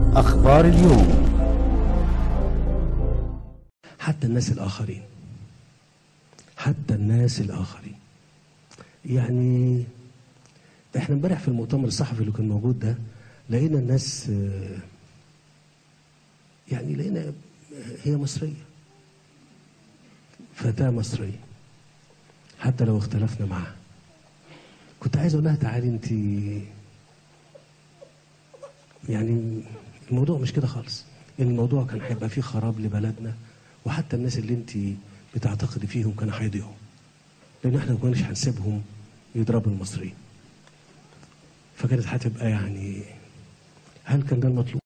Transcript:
أخبار اليوم. حتى الناس الآخرين يعني احنا امبارح في المؤتمر الصحفي اللي كان موجود ده لقينا الناس يعني لقينا هي مصرية، فتاة مصرية حتى لو اختلفنا معها. كنت عايز اقول لها تعالي انت، يعني الموضوع مش كده خالص، الموضوع كان هيبقى فيه خراب لبلدنا، وحتى الناس اللي انت بتعتقدي فيهم كانوا هيضيعوا، لان احنا ما كناش هنسيبهم يضربوا المصريين. فكانت هتبقى يعني، هل كان ده المطلوب؟